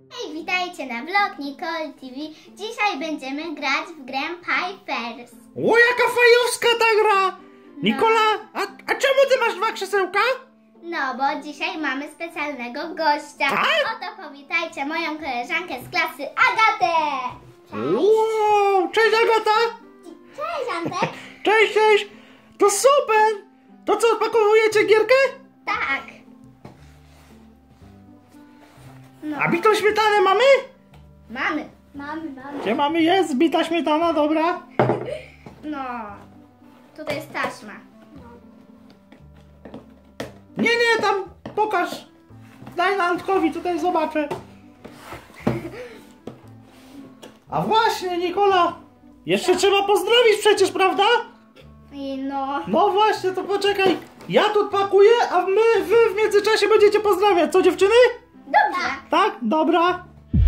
Hej, witajcie na vlog Nicole TV. Dzisiaj będziemy grać w grę Pipers. O, jaka fajowska ta gra! Nikola, a czemu ty masz 2 krzesełka? No, bo dzisiaj mamy specjalnego gościa. Tak? Oto powitajcie moją koleżankę z klasy, Agatę! Wow, cześć Agata! Cześć, Antek! Cześć, cześć! To super! To co, odpakowujecie gierkę? Tak. No. A bitą śmietanę mamy? Mamy. Gdzie mamy? Jest bita śmietana, dobra. No, tutaj jest taśma. Nie, tam pokaż. Daj na Antkowi, tutaj zobaczę. A właśnie, Nikola, jeszcze trzeba pozdrowić przecież, prawda? I no. No właśnie, to poczekaj. Ja tu odpakuję, a wy w międzyczasie będziecie pozdrawiać. Co, dziewczyny? Dobrze. Tak? Dobra.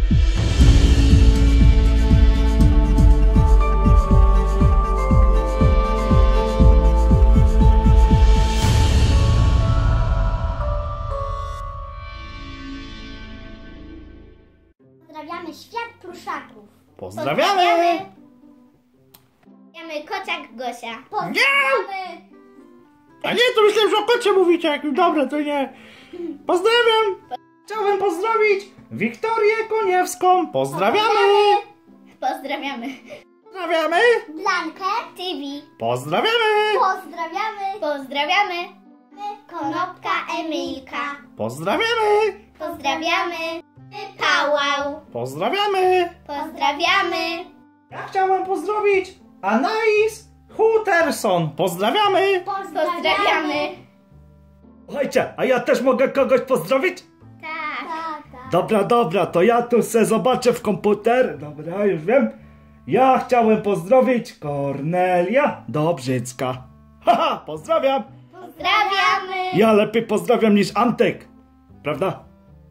Pozdrawiamy świat pruszaków. Pozdrawiamy! Pozdrawiamy kociak Gosia. Nie! A nie, to myślałem, że o kocie mówicie. Jak dobre, to nie. Pozdrawiam! Chciałem pozdrowić Wiktorię Koniewską. Pozdrawiamy! Pozdrawiamy. Pozdrawiamy! Blankę TV. Pozdrawiamy! Pozdrawiamy. Pozdrawiamy. Konopka Emilka. Pozdrawiamy! Pozdrawiamy. Pałał. Pozdrawiamy! Pozdrawiamy. Ja chciałem pozdrowić Anais Hutterson. Pozdrawiamy! Pozdrawiamy. Słuchajcie, a ja też mogę kogoś pozdrowić? Tak. Dobra, to ja tu se zobaczę w komputer. Dobra, już wiem. Ja chciałem pozdrowić Kornelia Dobrzycka. Haha, pozdrawiam. Pozdrawiamy. Ja lepiej pozdrawiam niż Antek. Prawda?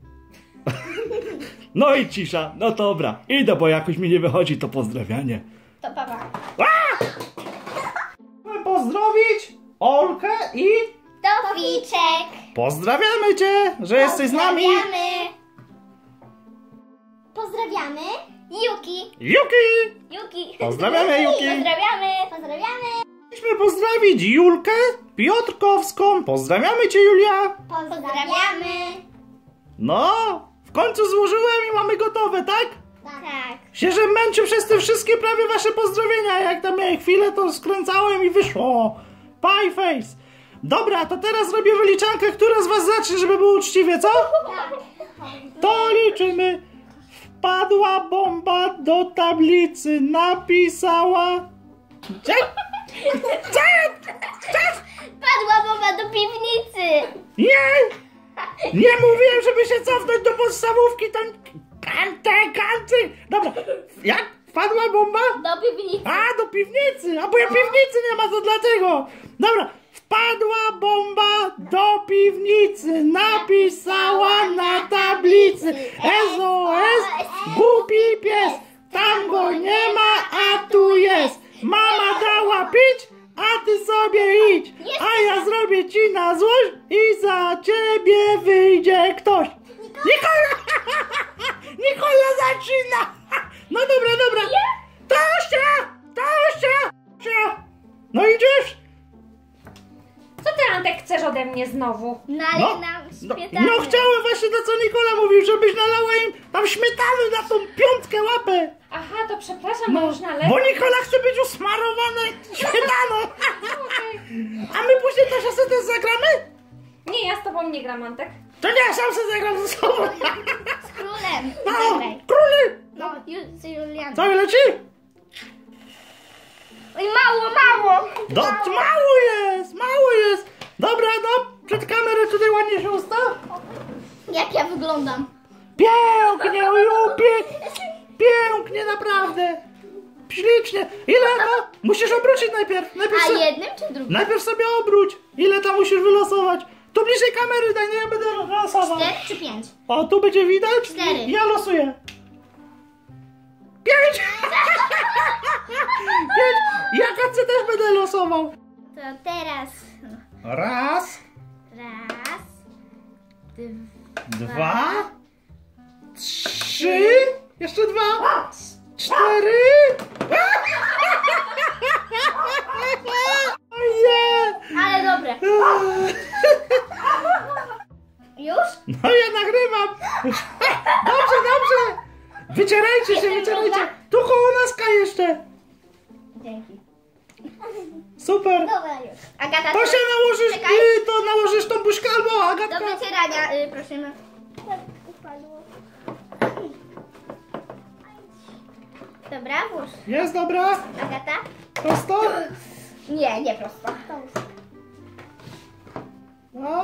No i cisza, no dobra. Idę, bo jakoś mi nie wychodzi to pozdrawianie. To papa. Chciałem pozdrowić Olkę i Toficzek. pozdrawiamy cię, że jesteś z nami. Pozdrawiamy. Yuki. Yuki! Pozdrawiamy, Yuki. Pozdrawiamy. Chcieliśmy pozdrowić Julkę Piotrkowską. Pozdrawiamy cię, Julia. Pozdrawiamy. No, w końcu złożyłem i mamy gotowe, tak? Tak. Się, że męczył przez te wszystkie prawie wasze pozdrowienia. Jak tam miałem chwilę, to skręcałem i wyszło. Pie face. Dobra, to teraz robię wyliczankę, która z was zacznie, żeby było uczciwie, co? To liczymy. Wpadła bomba do tablicy, napisała... Padła bomba do piwnicy. Nie mówiłem, żeby się cofnąć do podstawówki, tam... Kanty. Dobra, jak? Wpadła bomba? Do piwnicy. A, do piwnicy! A bo ja piwnicy nie ma, to dlatego! Dobra, wpadła bomba do piwnicy, napisała na tablicy SOS, głupi pies, tam go nie ma, a tu jest. Mama dała pić, a ty sobie idź, a ja zrobię ci na złość i za ciebie wyjdzie ktoś. Nikola! Nikola zaczyna! No dobra. Tosia! No idziesz? Co ty, Antek, chcesz ode mnie znowu? Nalej nam śmietany. No chciałem właśnie to, co Nikola mówił, żebyś nalała im tam śmietany na tą 5 łapę. Aha, to przepraszam, no już nalewa. Bo Nikola chce być usmarowana śmietaną. A my później też sobie też zagramy? Nie, ja z tobą nie gram, Antek. To nie, sam sobie zagram ze sobą. Z królem. No, Zagraj. króli. No, z Julianą. Co, leci? Oj, mało. Mało jest. Dobra, przed kamerę tutaj ładnie się ustaw. Jak ja wyglądam? Pięknie, pięknie, naprawdę. Ślicznie. Ile to? Musisz obrócić najpierw. A jednym czy drugim? Najpierw sobie obróć. Ile tam musisz wylosować? Tu bliżej kamery daj, nie ja będę losował. 4 czy 5? O, tu będzie widać? 4. Ja losuję. 5! 5! Ja Katce też będę losował. To teraz... Raz, Raz. 2, 3. 3. Jeszcze 2. 4. Ojej! Ale dobre. Już? No ja nagrywam. Dobrze, dobrze. Wycierajcie się, wycierajcie. Tu koło naska jeszcze. Dzięki. Super. Dobra już. Agata, To się nałożysz, czekaj. to nałożysz tą buźkę albo Agatka. Do wycierania, prosimy. Upadło. Dobra, włóż. Jest dobra. Agata? Prosto. Nie, nie prosto. No.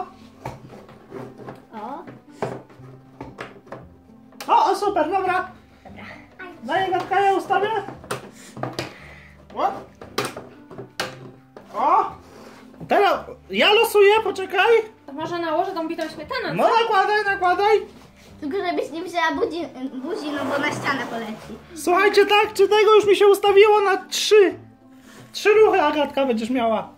O. O, super, dobra. Dobra. Daj Agatka, ja ustawię. O. O. Teraz ja losuję, poczekaj. To może nałożę tą bitą śmietaną? No nakładaj, nakładaj. Tylko żebyś nie wzięła buzi, no bo na ścianę poleci. Słuchajcie, tak, czy tego już mi się ustawiło na 3. 3 ruchy Agatka będziesz miała.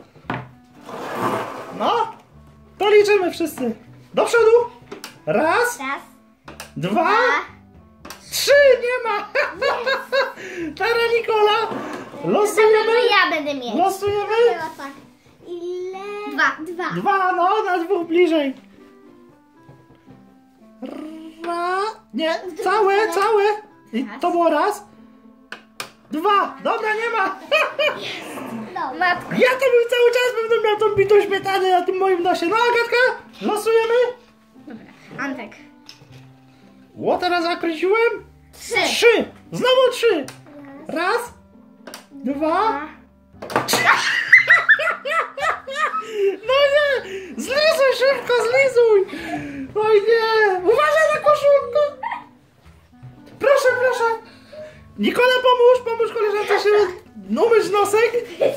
No, to liczymy wszyscy. Do przodu. Raz, Raz, 2, 3, nie ma. Teraz Nikola. Losujemy. ja będę mieć. Losujemy. Tak. Ile? Dwa. 2, no, na 2 bliżej. Nie, całe. I to było raz. 2, dobra, nie ma. Matko. Ja to bym cały czas będę miał tą bitą śmietanę na tym moim nosie. No Agatka, losujemy. Dobra. Antek. O, teraz zakręciłem. 3. 3, znowu 3. Raz, 2. No nie, zlizuj szybko, zlizuj. Oj nie, uważaj na koszulkę. Proszę, proszę. Nikola, pomóż koleżance się umyć nosek.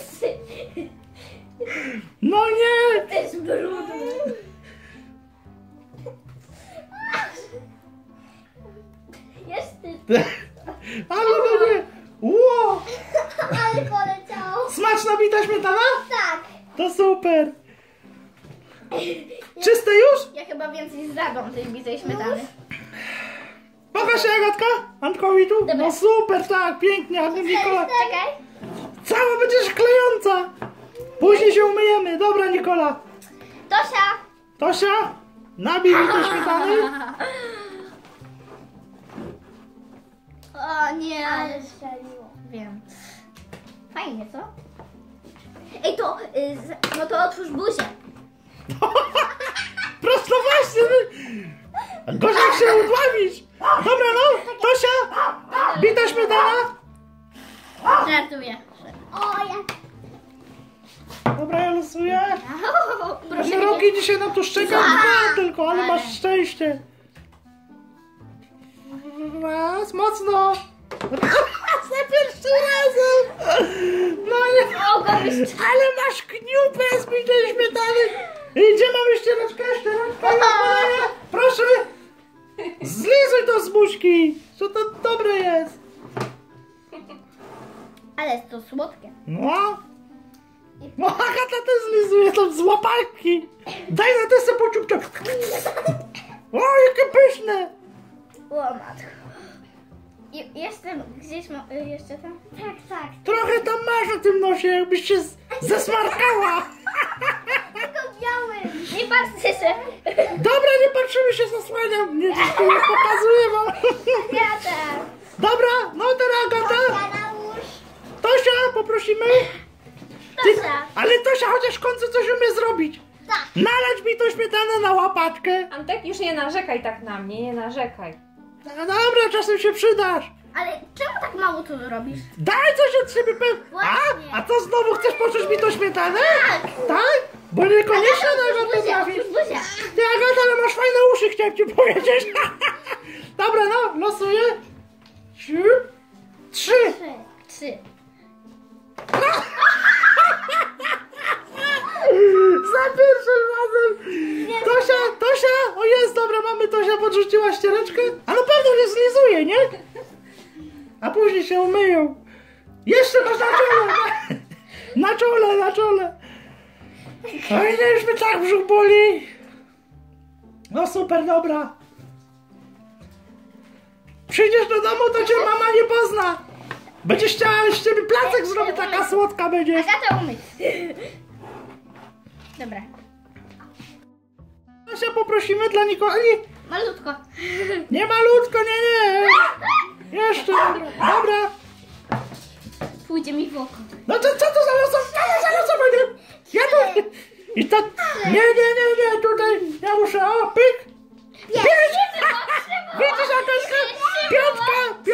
No nie. To jest brudny. Jest ty. Ale no nie. Ło. Ale poleciało. Smaczna bita śmietana? Tak. To super. Czyste już? Ja chyba więcej zjadłam tej bitej śmietany. Pokaż się Agatka, Antkowi tu. Dobra. No super, tak, pięknie, a Nikola. Czekaj. Cała będziesz klejąca. Później się umyjemy. Dobra, Nikola. Tosia, nabij mi te śmietany. O nie. Ale strzeliło. Wiem. Fajnie, co? Ej, to, no to otwórz buzię. Prosto właśnie. Gorzej jak się udławisz. Dobra, no, Tosia, bita śmietana. Żartuję. O, ja. Dobra, ja losuję. Proszę Roki dzisiaj na to szczeka 2 tylko, ale masz szczęście. Raz, mocno. Za pierwszym razem. No nie. Ale masz kniupę z bitej śmietany. Gdzie mamy ściereczkę? Proszę. Zlizuj to z buźki. Co to dobre jest. Ale jest to słodkie. No. No, Agata też zlizuje tam z łapaki. Daj na tę sobie pociupcia. O, jakie pyszne. O, matko. Jestem gdzieś, jeszcze tam? Tak. Trochę tam masz na tym nosie, jakbyś się zesmarkała. Tylko biały. Nie patrzcie się. Dobra, nie patrzymy się, zasłaniam. Nie pokazuję wam. Ja też. Dobra, no teraz Agata. Nałóż. Tosia, poprosimy. Tosia. Ale Tosia chociaż w końcu coś umie zrobić. Tak. Nalać mi tą śmietanę na łapaczkę. Antek, już nie narzekaj tak na mnie, nie narzekaj. No dobra, czasem się przydasz. Ale czemu tak mało tu robisz? Daj coś od siebie Właśnie. A co znowu chcesz poczuć mi tą śmietanę? Tak? Bo niekoniecznie Otwórz Agata buzię, trafi. otwórz buzię. Ty Agata, ale masz fajne uszy, chciałem ci powiedzieć. Dobra, no, losuję. 3. 3. Za pierwszym razem. Tosia, o jest, dobra, mamy Tosia, podrzuciła ściereczkę. A na pewno nie zlizuje, nie? A później się umyją. Jeszcze masz na czole. Na czole. Oj, nie, już mnie tak brzuch boli. No super, dobra. przyjdziesz do domu, to cię mama nie pozna. Będziesz chciała z ciebie placek zrobić, taka słodka będziesz. Agata umyć. Dobra. Tosia, poprosimy dla Nikoli. Malutko. Nie malutko, nie. Jeszcze, dobra. Pójdzie mi w oko. No to co to za losowanie? Ja tu... I to... Nie, tutaj ja muszę, o, pyk. 5! Widzisz, jaka jest piątka.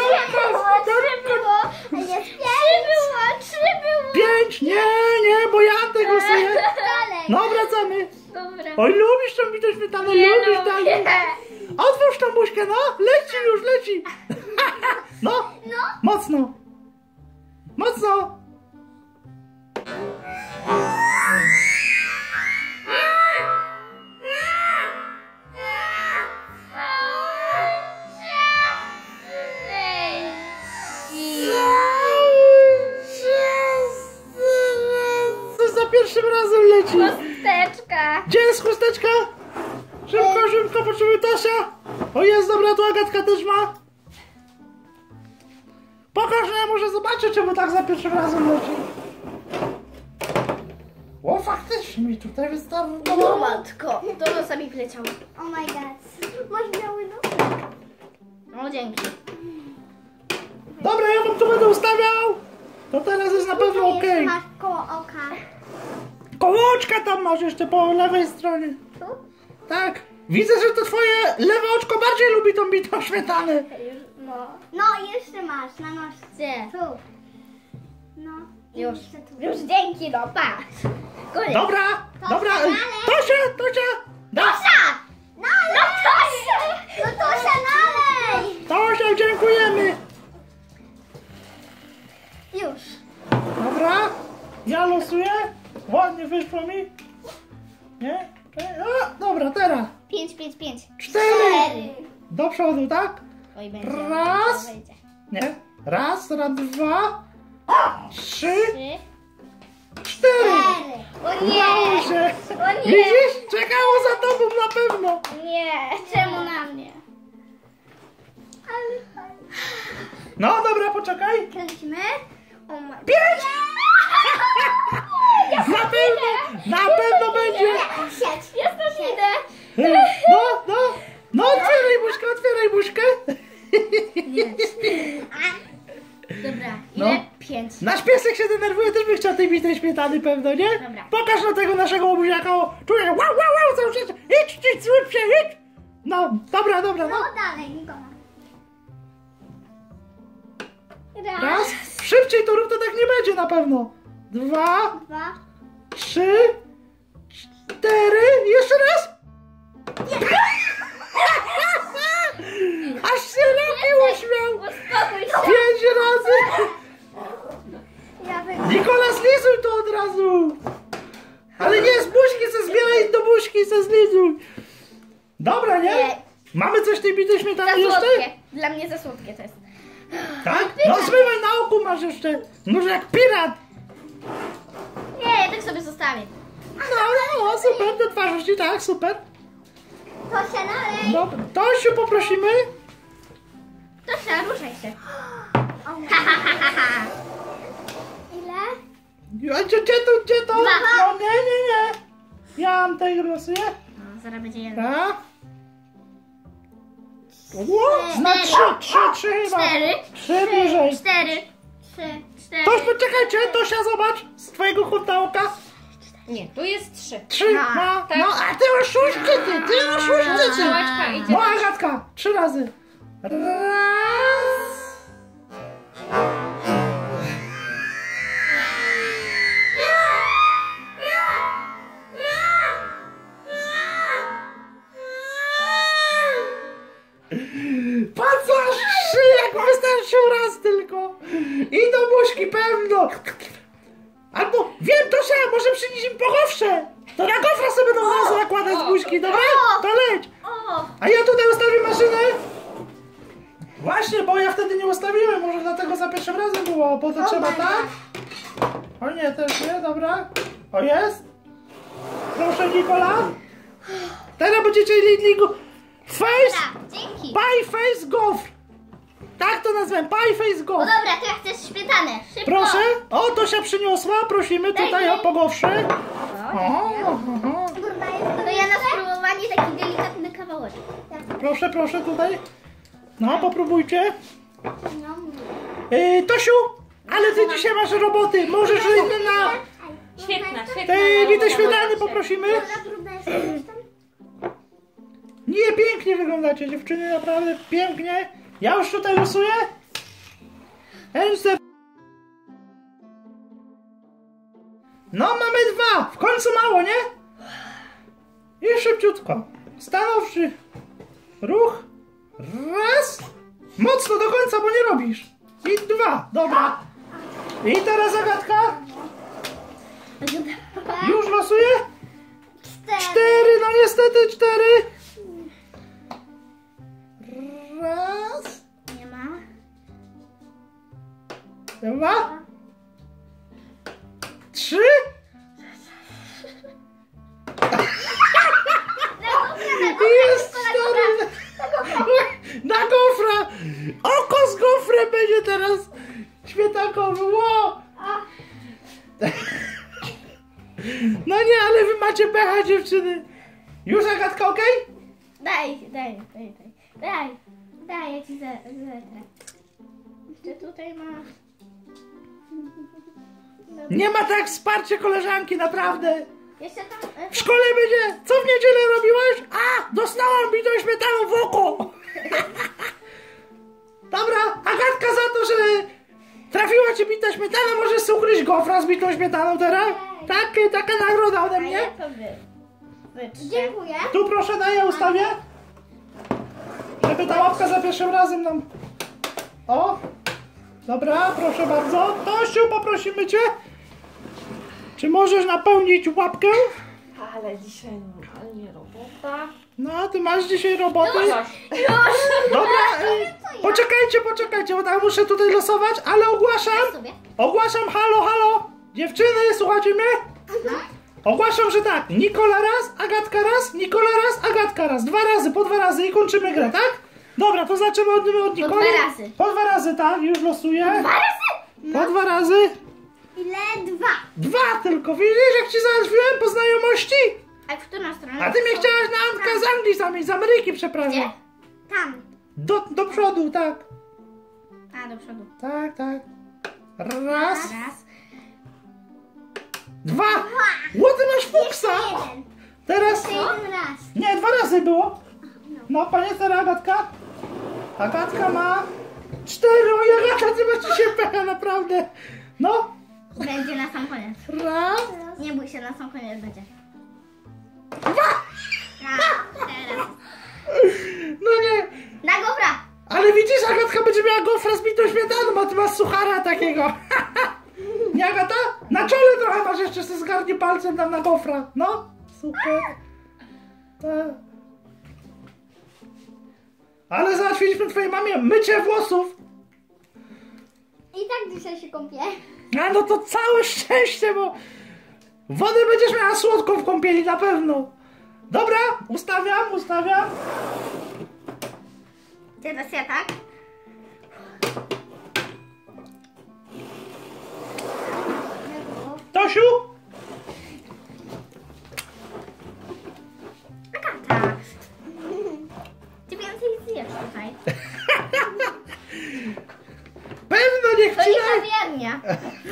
5, nie, bo ja tego losuję. No, wracamy. Dobra. Oj, lubisz tą bitą śmietanę, lubisz dalej. Otwórz tą buźkę, no, leci. No, mocno. Co za pierwszym razem leci? Chusteczka. Gdzie jest chusteczka? Szybko, potrzebuję Tosia. O jest, dobra, tu Agatka też ma. Pokaż, no ja może zobaczę, czemu tak za pierwszym razem leci. O, faktycznie mi tutaj wystarczyło. O matko, to nosa mi wleciało. Oh my god. Masz biały nos? No dzięki. Dobra, ja wam tu będę ustawiał. To teraz jest na pewno okej. Masz koło oka. Kołoczka tam masz jeszcze po lewej stronie. Tu? Tak. Widzę, że to twoje lewe oczko bardziej lubi tą bitą śmietanę. No, jeszcze masz na nożce. Gdzie? Tu. No. i Już. jeszcze tu. Już dzięki, no patrz. Koniec. Dobra. dalej. Tosia. Tosia! No Tosia! No Tosia, nalej! Tosia, dziękujemy. Już. Dobra. Ja losuję. Ładnie wyszło mi. Nie? O, dobra, teraz. 5. 4. Do przodu, tak? Oj, będzie. Raz. Wejdzie. Nie. Raz, 2, 3, 4. O nie! Udało się. O nie! Widzisz? Czekało za tobą na pewno. Nie! Czemu na mnie? Ale fajnie. No dobra, poczekaj. Kręcimy. O ma... 5. Na pewno będzie. Ja stąd idę! No, otwieraj buźkę. Dobra, No. ile? 5. Nasz piesek się denerwuje, też by chciał tej bitej śmietany pewno, nie? Dobra. Pokaż na tego naszego łobuziaka, czuje wow, cały czas. Idź, zrób się, idź. No, dobra, no. No dalej, Nikola. Raz, szybciej to rób, to tak nie będzie na pewno. 2, 3, 4, jeszcze raz. Aż się lepiej uśmiał. Uspokój 5 się! razy. Ja wygram. Nikola, zlizuj to od razu. Ale nie, z buźki se zbieraj do buźki, se zlizuj. Dobra, nie? Nie. Mamy coś w tej bitej śmietany Za jeszcze? słodkie. Dla mnie za słodkie to jest. Tak? No zmywaj na oku masz jeszcze. Może jak pirat. Nie, ja tak sobie zostawię. No, super, do twarzy ci, tak, super. Tosia, nalej. Dobra, Tosiu, poprosimy. Tosia, ruszaj się. Ile? A gdzie to? Dwa. No nie. Ja mam tej losuję. No, zaraz będzie jeden. Tak. Ło, na 3 chyba. 4. 3 bliżej. 4. 4. Toś, poczekajcie, Tosia, zobacz. Z twojego kąta oka. Nie, tu jest 3. 3, No, no, tak. no, a ty masz szóstkę, ty masz szóstkę. Strzałeczka idzie. No, Agatka, 3 razy. Raz. Patrz, 3, jak wystarczył raz tylko. I do buźki pewno. Albo, wiem, Tosia, może przynieść im pogowsze. To na gofra sobie będą razu nakładać z buźki, dobra? To leć. O! A ja tutaj ustawię maszynę. Właśnie, bo ja wtedy nie ustawiłem, może dlatego za pierwszym razem było, bo to trzeba tak. O nie, też nie, dobra. O jest. Proszę, Nikola. Teraz będziecie jedli face, Dobra, dzięki. pie face gofr. Tak to nazwę, Pie Face Go. No dobra, to ja chcę śmietanę. Szybko. Proszę, o Tosia przyniosła, prosimy tutaj o pogowszy. To ja na spróbowanie taki delikatny kawałeczek. Proszę, proszę tutaj. No, popróbujcie. No. Tosiu, ale ty dzisiaj masz roboty, możesz na Świetna, świetna. te śmietany poprosimy. Trudne jest tam. Nie, pięknie wyglądacie dziewczyny, naprawdę pięknie. Ja już tutaj losuję. No, mamy 2, w końcu mało, nie? I szybciutko. Stanowczy ruch. Raz. Mocno do końca, bo nie robisz. I 2, dobra. I teraz Agatka. Już losuję. 4, no niestety 4. Raz. Nie ma. 2. 3. Jest 4. Na gofra. Oko z gofrem będzie teraz śmietankowy. Ło. No nie, ale wy macie pecha dziewczyny. Już Agatka, okej? Daj, ja ci zetrę. Jeszcze tutaj masz. Nie ma tak wsparcia koleżanki, naprawdę. Jeszcze tam... W szkole będzie, co w niedzielę robiłaś? A, dostałam bitą śmietaną w oko. Dobra, Agatka za to, że trafiła ci bita śmietana, możesz sobie ugryźć gofra z bitą śmietaną teraz? Tak, taka nagroda ode mnie. Ja to wytrzę. Dziękuję. Tu proszę, daj, ja ustawię. Żeby ta łapka za pierwszym razem nam... O! Dobra, proszę bardzo. Tosiu, poprosimy cię. Czy możesz napełnić łapkę? Ale dzisiaj normalnie robota. No, ty masz dzisiaj roboty. Już. Dobra, poczekajcie, bo tak muszę tutaj losować, ale ogłaszam, halo, dziewczyny, słuchajcie mnie? Ogłaszam, że tak, Nikola raz, Agatka raz, Nikola raz, Agatka raz, 2 razy, po 2 razy i kończymy grę, tak? Dobra, to zaczynamy od Nikoli. 2 razy. Po 2 razy, tak, już losuję. 2 razy? Po 2 razy. Ile? 2. 2 tylko, widzisz, jak ci załatwiłem po znajomości? A w którą stronę? A ty mnie chciałaś na Antka z Anglii samej, z Ameryki, przepraszam. Gdzie? Tam. Do przodu, tak. A, do przodu. Tak. Raz. Raz. 2. Ło, ty masz fuksa. Jeden. Teraz... Jeden raz. Nie, 2 razy było. No, panie teraz Agatka. Agatka ma 4. Oj, Agatka, ty masz dzisiaj pecha, naprawdę. No. Będzie na sam koniec. Raz. Nie bój się, na sam koniec będzie. 2. Teraz. No nie. Na gofra! Ale widzisz, Agatka będzie miała gofra z bitą śmietaną, a ty masz suchara takiego. Nie, Agata? Na czole trochę masz jeszcze, se zgarnie palcem tam na gofra. No, super. Tak. Ale załatwiliśmy twojej mamie mycie włosów. I tak dzisiaj się kąpię. A no to całe szczęście, bo wodę będziesz miała słodką w kąpieli na pewno. Dobra, ustawiam. Teraz ja, tak? Tosiu? Agata. Ty więcej zjesz tutaj. Pewno niech To ci nie da. kawiarnia.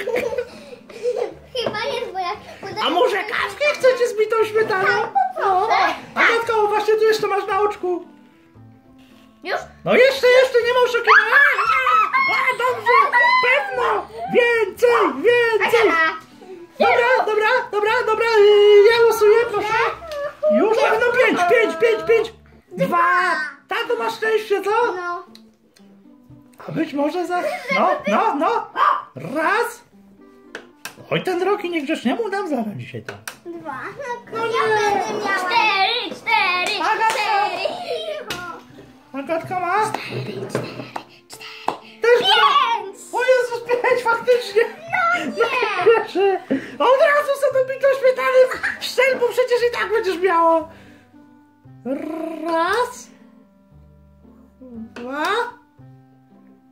Chyba jest, bo jak... A może kawkę chcecie z bitą śmietaną? No. Agatka, o, właśnie tu jeszcze masz na oczku. Już? No jeszcze, nie ma oszukiwania. A, dobrze, pewno. Więcej. Agata. Dobra, ja losuję, proszę. Już pewno 5. 2. Tato, masz szczęście, co? No. A być może za... No. Raz. Oj, ten Roki niegrzecznemu dam zaraz dzisiaj tam. 2. No Ja nie. będę miała. 4. Agatka. Agatka ma? 4. Też 2. O Jezus, 5 faktycznie. No nie. Od razu sobie bitą śmietany w szczel, bo przecież i tak będziesz miała. Raz. 2.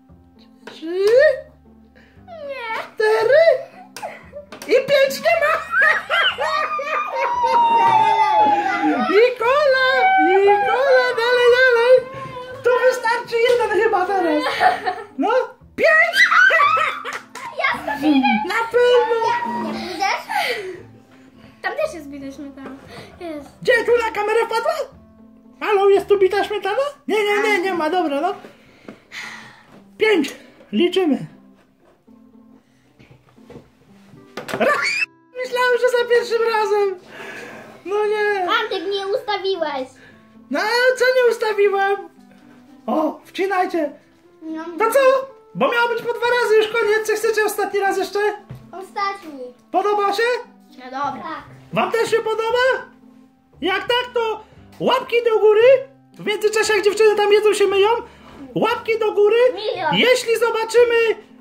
chyba teraz. No, 5! Na pewno! Nie pójdziesz? Tam też jest bita śmietana. Jest. Gdzie, tu na kamerę wpadła? Halo, jest tu bita śmietana? Nie ma, dobra, no. 5. Liczymy. Myślałem, że za pierwszym razem. No nie. Antek, nie ustawiłeś. No, co nie ustawiłem? O, wcinajcie. No, To co? Bo miało być po 2 razy, już koniec. Co chcecie ostatni raz jeszcze? ostatni. Podoba się? No dobra. Tak. Wam też się podoba? Jak tak, to łapki do góry. W międzyczasie, jak dziewczyny tam jedzą, się myją. Łapki do góry. Milion. Jeśli zobaczymy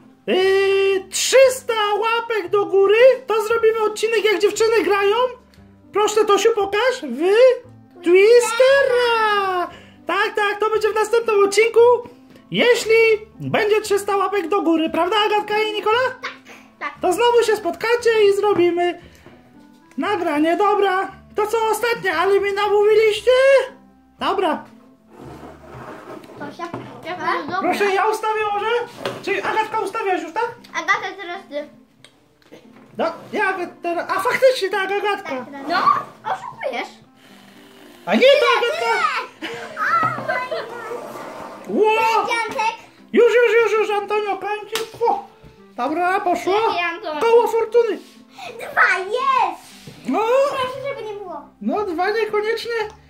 300 łapek do góry, to zrobimy odcinek, jak dziewczyny grają. Proszę, Tosiu, pokaż. W Twistera. Tak, to będzie w następnym odcinku. Jeśli będzie 300 łapek do góry, prawda, Agatka i Nikola? Tak. To znowu się spotkacie i zrobimy nagranie. Dobra, to co ostatnie, ale mi namówiliście? Dobra, Tosia. Dobra. proszę, ja ustawię może? Czy Agatka ustawiasz już, tak? Agata, teraz ty. No, ja teraz... A faktycznie tak, Agatka. Tak, teraz. No, oszukujesz. A nie to Agatka! O my god. Ło! Antek. Już, Antonio, kończy. O, dobra, poszło. Lepiej, Anton. Koło fortuny. 2 jest. No, Proszę, żeby nie było. no 2 niekoniecznie.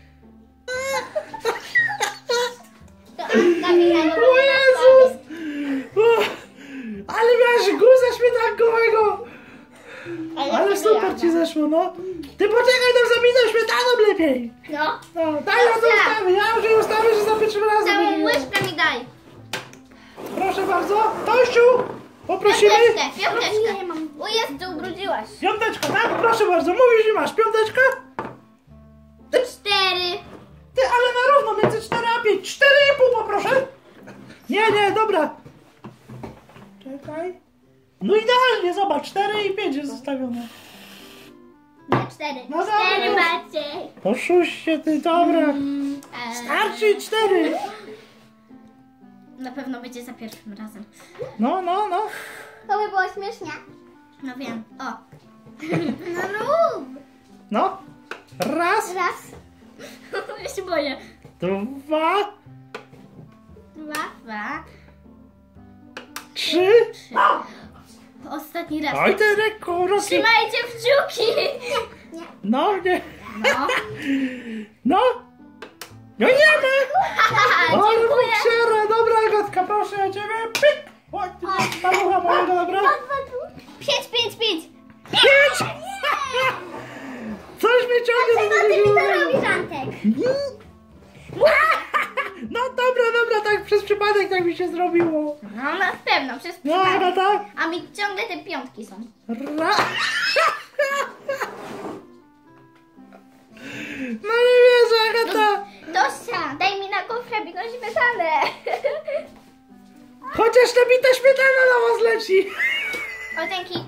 To Antka wygrała. O Jezus! O, ale miałeś guza śmietankowego. Ale super ci zeszło, no. Ty poczekaj, tam zabitą śmietaną lepiej. No. No, daj, ja to ustawię. Ja już je ustawię, że za pierwszym razem Całą będzie miło. łyżkę mi daj. Proszę bardzo. Tościu, poprosimy. Piąteczkę. Nie mam. O jest, ty ubrudziłaś. Piąteczka, tak? Proszę bardzo. Mówisz, że masz piąteczkę? 4. Ty, ale na równo, między 4 a 5. 4,5 poproszę. Nie, dobra. Czekaj. No idealnie, zobacz, 4 i 5 jest zostawione. Nie, 4. No 4 dobra. macie. Oszuście ty, dobra. Starczy 4. Na pewno będzie za pierwszym razem. No. To by było śmiesznie. No wiem. O. No rób. No. Raz, Raz, Ja się boję. 2, 2. 2. 3. Ostatni raz. Oj, ten rekord. Trzymajcie kciuki. No, nie. No. No. No nie ma. Ale Dziękuję. buksiera. Dobra, Agatka, proszę ja ciebie. Pyk. Chodź, palucha mojego, dobra? 5. 5. Coś mnie ciągnie do Ty tego mi to zielonego. robisz, Antek. No dobra, tak przez przypadek tak mi się zrobiło. No na pewno, przez No, przypadek. Agata. A mi ciągle te piątki są. No nie wierzę, Agata. Dosia, daj mi na kofrę bitą śmietanę. Chociaż ta bita śmietana na was leci. O, dzięki.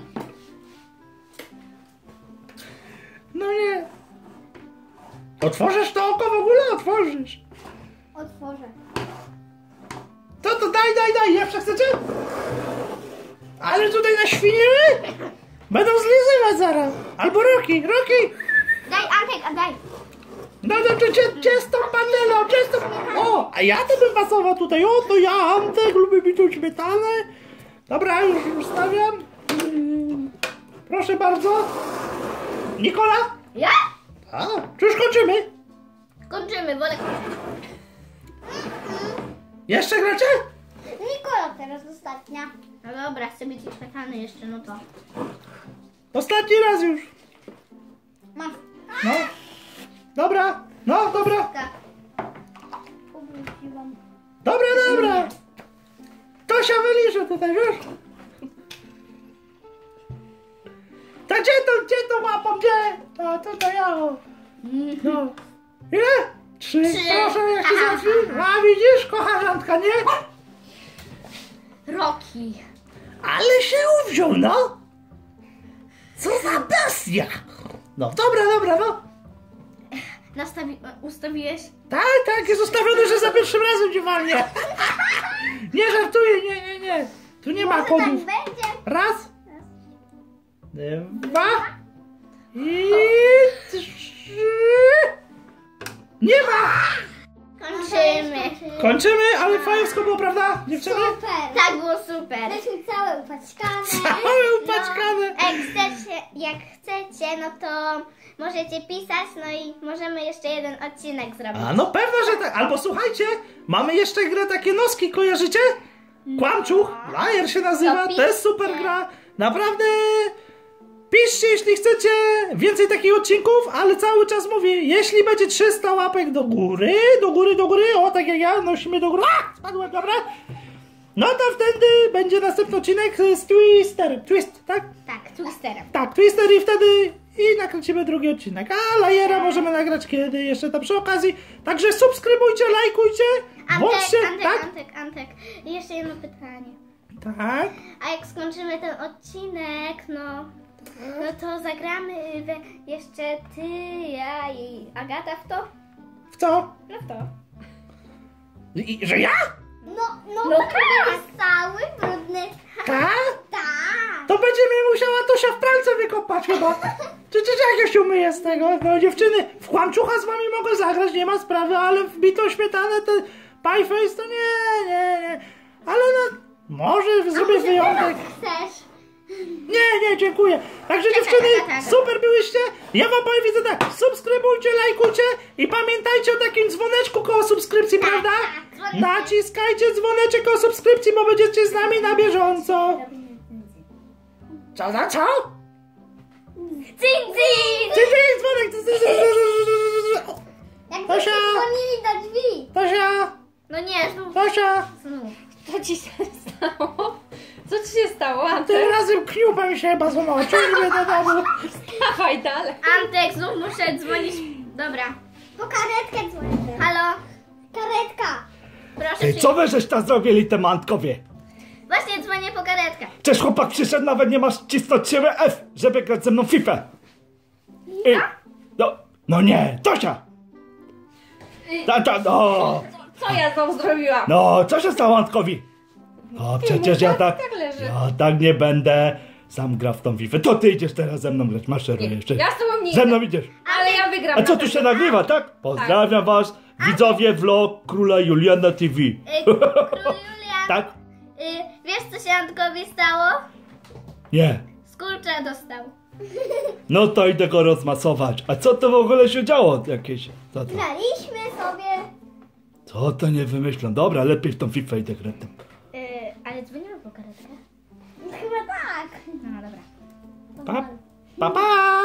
No nie. Otworzysz to oko w ogóle? Otworzysz. Otworzę. To daj. Jeszcze chcecie? Ale tutaj na świnie będą zlizywać zaraz. Albo Roki. Daj, Antek, a daj. No to ciasto panelo, ciasto. O, a ja to bym pasował tutaj. O, to ja, Antek, lubię bitą śmietanę. Dobra, już stawiam. Proszę bardzo. Nikola? Ja? A, czy już kończymy? Kończymy, wolę kończyć. Jeszcze gracie? Nikola teraz ostatnia. No dobra, chcę być śmietany jeszcze, no to. Ostatni raz już. Mam. No. Dobra. Tak. Obróciłam. Dobra. Tosia wyliże tutaj, wiesz? To gdzie to łapą, gdzie? To ja. No. Ile? 3. Proszę, jak się zamknij. A widzisz, kocharzantka, nie? Roki. Ale się uwziął, no. Co za bestia. No, dobra, no. Ustawiłeś? Tak, jest ustawione, że za pierwszym razem cię walnie. Nie żartuję, nie. Tu nie ma Tak kodów. będzie. Raz. Dwa. I trzy. Nie ma! Kończymy. Kończymy, ale fajowsko było, prawda, dziewczyny? Super. Tak było super. Jesteśmy całe upaćkane. Całe upaćkane. Jak chcecie, no to możecie pisać, no i możemy jeszcze jeden odcinek zrobić. A no pewno, że tak. Albo słuchajcie, mamy jeszcze grę takie noski, kojarzycie? Kłamczuch, Lajer się nazywa, to jest super gra. Naprawdę piszcie, jeśli chcecie więcej takich odcinków, ale cały czas mówię, jeśli będzie 300 łapek do góry, o tak jak ja, nosimy do góry, spadłem, dobra? No to wtedy będzie następny odcinek z Twisterem, tak? Tak, Twisterem. Tak, Twister i wtedy nakręcimy drugi odcinek. A Lajera możemy nagrać kiedy jeszcze tam przy okazji. Także subskrybujcie, lajkujcie. Włączcie, Antek, jeszcze jedno pytanie. Tak. A jak skończymy ten odcinek, no to zagramy jeszcze ty, ja i Agata w to? W co? No w to. Że ja? No tak. Cały brudny. Tak? Tak. To będzie mi musiała Tosia w pralce wykopać chyba. Czy jak ja się umyję z tego? No dziewczyny, w kłamczucha z wami mogę zagrać, nie ma sprawy, ale w bitą śmietanę to pie face to nie. Ale no, może zrobię wyjątek. Chcesz? Nie, dziękuję. Także dziewczyny, tak. super byłyście. Ja wam powiem, widzę tak, subskrybujcie, lajkujcie i pamiętajcie o takim dzwoneczku koło subskrypcji, prawda? dzwoneczek. Naciskajcie dzwoneczek koło subskrypcji, bo będziecie z nami na bieżąco. Co? Cyk! Dzwonek. Jak Tosia! dzwonili do drzwi. Tosia, No nie, znów. Tosia, Co ci się stało? Co ci się stało, Antek? tym razem kniupa mi się chyba złamała. Ciągnę do domu. Dawaj dalej. Antek, znów muszę dzwonić. Dobra. Po karetkę dzwonię. Halo? Karetka. Proszę Ej, co wy żeś tam zrobili, te mantkowie? Właśnie dzwonię po karetkę. Cześć, chłopak przyszedł, nawet nie masz cisnąć siebie F, żeby grać ze mną w FIFA. No nie, Tosia! No, Co ja znowu zrobiłam? no, co się stało Antkowi? No, przecież ja tak nie będę sam grał w tą FIFA. To ty idziesz teraz ze mną grać, maszeruj jeszcze. Ja z tobą nie Ze mną idę. idziesz. Ale ja wygram. A co na tu się pewno. nagrywa, tak? Pozdrawiam was, widzowie vlog Króla Juliana TV. Król Julian, Tak? wiesz co się Antkowi stało? Nie. Skurcza dostał. No to idę go rozmasować. A co to w ogóle się działo jakieś? Co to? Graliśmy sobie. Co to nie wymyślą? Dobra, lepiej w tą FIFA idę grać. Ale dzwonimy po karetkę? Chyba tak. No dobra. Pa, pa.